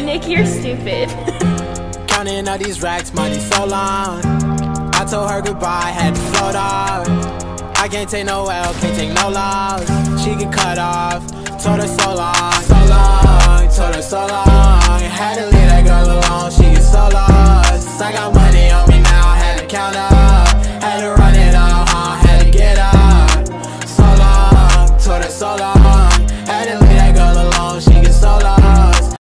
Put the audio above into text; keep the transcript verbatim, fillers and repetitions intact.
Nick, you're stupid. Counting all these racks, money so long. I told her goodbye, had to float off. I can't take no L, can't take no loss. She get cut off, told her so long, so long, told her so long. Had to leave that girl alone, she get so lost. I got money on me now, had to count up.